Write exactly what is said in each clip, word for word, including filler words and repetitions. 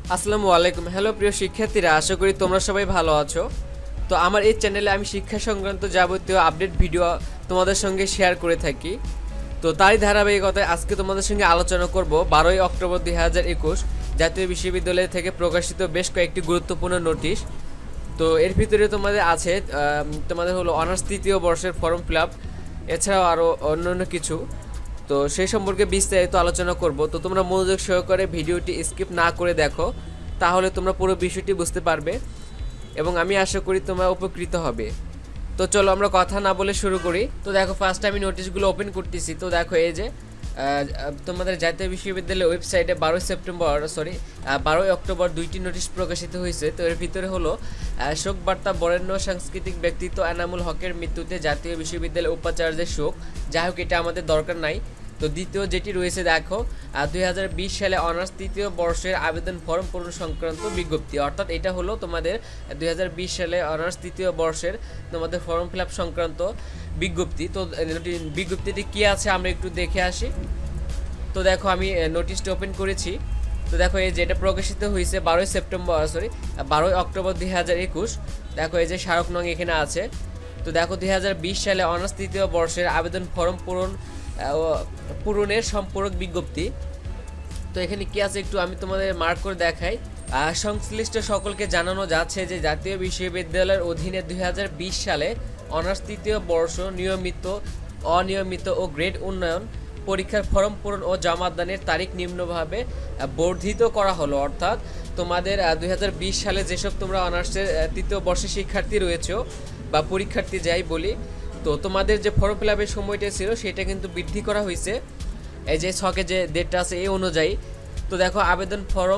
আসসালামু আলাইকুম। হ্যালো প্রিয় শিক্ষার্থীরা, আশা করি তোমরা সবাই ভালো আছো। তো আমার এই চ্যানেলে আমি শিক্ষা সংক্রান্ত যাবতীয় আপডেট ভিডিও তোমাদের সঙ্গে শেয়ার করে থাকি। তো তারই ধারাবাহিকতায় আজকে তোমাদের সঙ্গে আলোচনা করব বারোই অক্টোবর দুই হাজার একুশ জাতীয় বিশ্ববিদ্যালয় থেকে প্রকাশিত বেশ কয়েকটি গুরুত্বপূর্ণ নোটিশ। তো এর ভিতরে তোমাদের আছে তোমাদের হলো অনার্স তৃতীয় বর্ষের ফর্ম ফিল আপ, এছাড়াও আরও অন্যান্য কিছু। তো সেই সম্পর্কে বিস্তারিত আলোচনা করব। তো তোমরা মনোযোগ সহকারে ভিডিওটি স্কিপ না করে দেখো, তাহলে তোমরা পুরো বিষয়টি বুঝতে পারবে এবং আমি আশা করি তোমরা উপকৃত হবে। তো চলো আমরা কথা না বলে শুরু করি। তো দেখো, ফার্স্ট আমি নোটিশগুলো ওপেন করতেছি। তো দেখো, এই যে তোমাদের জাতীয় বিশ্ববিদ্যালয়ের ওয়েবসাইটে বারোই সেপ্টেম্বর সরি বারোই অক্টোবর দুইটি নোটিশ প্রকাশিত হয়েছে। তো এর ভিতরে হলো শোক বার্তা, বরেণ্য সাংস্কৃতিক ব্যক্তিত্ব এনামুল হকের মৃত্যুতে জাতীয় বিশ্ববিদ্যালয়ের উপাচার্যের শোক। যাই হোক, এটা আমাদের দরকার নাই। তো দ্বিতীয় যেটি রয়েছে, দেখো দুই হাজার বিশ সালে অনার্স তৃতীয় বর্ষের আবেদন ফর্ম পূরণ সংক্রান্ত বিজ্ঞপ্তি, অর্থাৎ এটা হলো তোমাদের দুই হাজার বিশ সালে অনার্স তৃতীয় বর্ষের তোমাদের ফর্ম ফিল আপ সংক্রান্ত বিজ্ঞপ্তি। তো বিজ্ঞপ্তিটি কী আছে আমরা একটু দেখে আসি। তো দেখো, আমি নোটিশটি ওপেন করেছি। তো দেখো, এই যে এটা প্রকাশিত হয়েছে বারোই সেপ্টেম্বর সরি বারোই অক্টোবর দুই হাজার একুশ। দেখো, এই যে স্মারক নং এখানে আছে। তো দেখো, দুই হাজার বিশ সালে অনার্স তৃতীয় বর্ষের আবেদন ফর্ম পূরণ পূরণের সম্পূরক বিজ্ঞপ্তি। তো এখানে কি আছে একটু আমি তোমাদের মার্ক করে দেখাই। সংশ্লিষ্ট সকলকে জানানো যাচ্ছে যে জাতীয় বিশ্ববিদ্যালয়ের অধীনে দুই হাজার বিশ সালে অনার্স তৃতীয় বর্ষ নিয়মিত, অনিয়মিত ও গ্রেড উন্নয়ন পরীক্ষার ফর্ম পূরণ ও জমাদানের তারিখ নিম্নভাবে বর্ধিত করা হলো। অর্থাৎ তোমাদের দুই হাজার বিশ সালে যেসব তোমরা অনার্সের তৃতীয় বর্ষের শিক্ষার্থী রয়েছে বা পরীক্ষার্থী যাই বলি, তো তোমাদের যে ফর্ম ফিল আপের সময়টা ছিল সেটা কিন্তু বৃদ্ধি করা হয়েছে। এই যে ছকে যে ডেটটা আছে এই অনুযায়ী। তো দেখো, আবেদন ফর্ম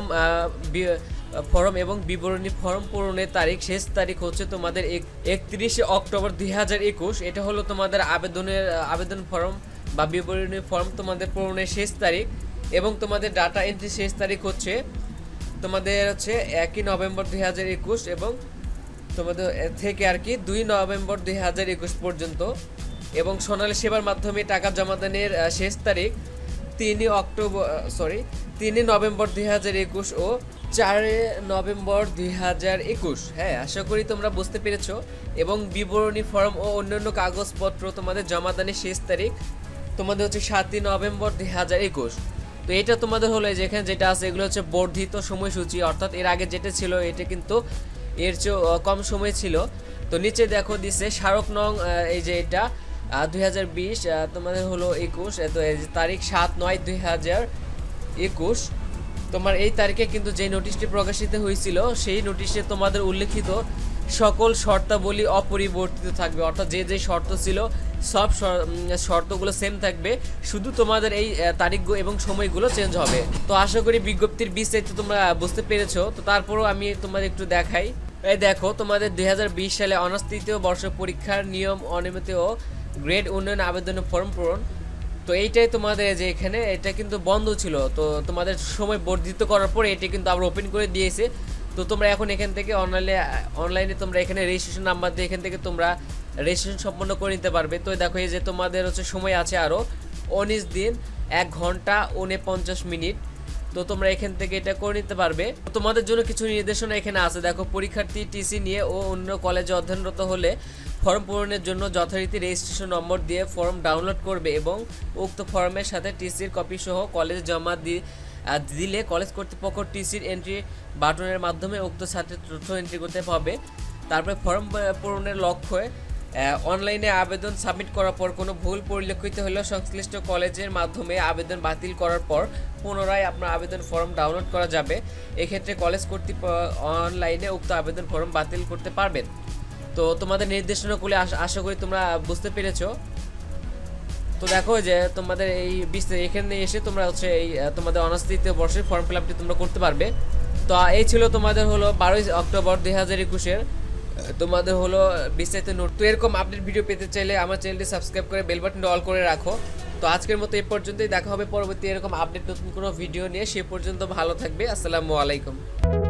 ফর্ম এবং বিবরণী ফর্ম পূরণের তারিখ, শেষ তারিখ হচ্ছে তোমাদের একত্রিশে অক্টোবর দুই হাজার একুশ। এটা হলো তোমাদের আবেদনের আবেদন ফর্ম বা বিবরণী ফর্ম তোমাদের পূরণের শেষ তারিখ, এবং তোমাদের ডাটা এন্ট্রি শেষ তারিখ হচ্ছে তোমাদের হচ্ছে একই নভেম্বর দুই হাজার একুশ এবং তোমাদের থেকে আর কি দুই নভেম্বর দুই হাজার একুশ পর্যন্ত। এবং সোনালী সেবার মাধ্যমে টাকা জমাদানের শেষ তারিখ তিনই অক্টোবর সরি তিনই নভেম্বর দুই হাজার একুশ ও চারই নভেম্বর দুই হাজার একুশ। হ্যাঁ, আশা করি তোমরা বুঝতে পেরেছো। এবং বিবরণী ফর্ম ও অন্যান্য কাগজপত্র তোমাদের জমাদানের শেষ তারিখ তোমাদের হচ্ছে সাতই নভেম্বর দুই হাজার একুশ। তো এটা তোমাদের হলো যেখানে যেটা আছে এগুলো হচ্ছে বর্ধিত সময়সূচি, অর্থাৎ এর আগে যেটা ছিল এটা কিন্তু এর চেয়েও কম সময় ছিল। তো নিচে দেখো দিছে স্মারক নং, এই যে এটা দুই হাজার বিশ তোমাদের হলো একুশ, তো তারিখ সাত নয় দুই হাজার একুশ। তোমার এই তারিখে কিন্তু যে নোটিশটি প্রকাশিত হয়েছিল সেই নোটিশে তোমাদের উল্লেখিত সকল শর্তাবলী অপরিবর্তিত থাকবে, অর্থাৎ যে যে শর্ত ছিল সব শর্তগুলো সেম থাকবে, শুধু তোমাদের এই তারিখ এবং সময়গুলো চেঞ্জ হবে। তো আশা করি বিজ্ঞপ্তির বিস্তারিত তোমরা বুঝতে পেরেছো। তো তারপরও আমি তোমাদের একটু দেখাই। এই দেখো, তোমাদের দুই হাজার বিশ সালে অনার্স তৃতীয় বর্ষ পরীক্ষার নিয়ম, অনিয়মিত ও গ্রেড উন্নয়ন আবেদনের ফর্ম পূরণ। তো এইটাই তোমাদের যে এখানে এটা কিন্তু বন্ধ ছিল, তো তোমাদের সময় বর্ধিত করার পরে এটা কিন্তু আবার ওপেন করে দিয়েছে। তো তোমরা এখন এখান থেকে অনলাইনে অনলাইনে তোমরা এখানে রেজিস্ট্রেশন নাম্বার দিয়ে এখান থেকে তোমরা রেজিস্ট্রেশন সম্পন্ন করে নিতে পারবে। তো দেখো, এই যে তোমাদের হচ্ছে সময় আছে আরও উনিশ দিন এক ঘন্টা উনপঞ্চাশ মিনিট। তো তোমরা এখান থেকে এটা করে নিতে পারবে। তোমাদের জন্য কিছু নির্দেশনা এখানে আছে। দেখো, পরীক্ষার্থী টিসি নিয়ে ও অন্য কলেজে অধ্যয়নরত হলে ফর্ম পূরণের জন্য যথারীতি রেজিস্ট্রেশন নম্বর দিয়ে ফর্ম ডাউনলোড করবে এবং উক্ত ফর্মের সাথে টিসির কপি সহ কলেজে জমা দিয়ে দিলে কলেজ কর্তৃপক্ষ টিসির এন্ট্রি বাটনের মাধ্যমে উক্ত ছাত্রের তথ্য এন্ট্রি করতে হবে। তারপরে ফর্ম পূরণের লক্ষ্যে অনলাইনে আবেদন সাবমিট করার পর কোনো ভুল পরিলক্ষিত হলেও সংশ্লিষ্ট কলেজের মাধ্যমে আবেদন বাতিল করার পর পুনরায় আপনার আবেদন ফর্ম ডাউনলোড করা যাবে। এক্ষেত্রে কলেজ কর্তৃপক্ষ অনলাইনে উক্ত আবেদন ফর্ম বাতিল করতে পারবেন। তো তোমাদের নির্দেশনাগুলি আশা করি তোমরা বুঝতে পেরেছো। তো দেখো যে তোমাদের এই বিস্তারিত এখানে এসে তোমরা হচ্ছে এই তোমাদের অনার্স তৃতীয় বর্ষের ফর্ম ফিল আপটি তোমরা করতে পারবে। তো এই ছিল তোমাদের হলো বারোই অক্টোবর দুই হাজার একুশের তোমাদের হলো বিস্তারিত নোট। তো এরকম আপডেট ভিডিও পেতে চাইলে আমার চ্যানেলটি সাবস্ক্রাইব করে বেল বাটনটা অল করে রাখো। তো আজকের মতো এই পর্যন্তই, দেখা হবে পরবর্তী এরকম আপডেট নতুন কোনো ভিডিও নিয়ে। সে পর্যন্ত ভালো থাকবে। আসসালামু আলাইকুম।